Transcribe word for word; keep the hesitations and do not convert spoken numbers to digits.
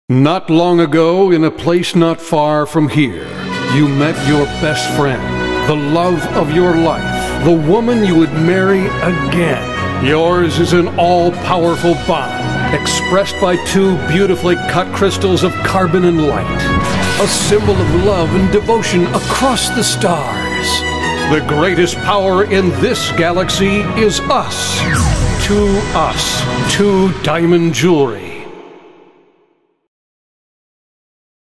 Not long ago, in a place not far from here, you met your best friend, the love of your life, the woman you would marry again. Yours is an all-powerful bond, expressed by two beautifully cut crystals of carbon and light, a symbol of love and devotion across the stars. The greatest power in this galaxy is us. To us, to Diamond Jewelry.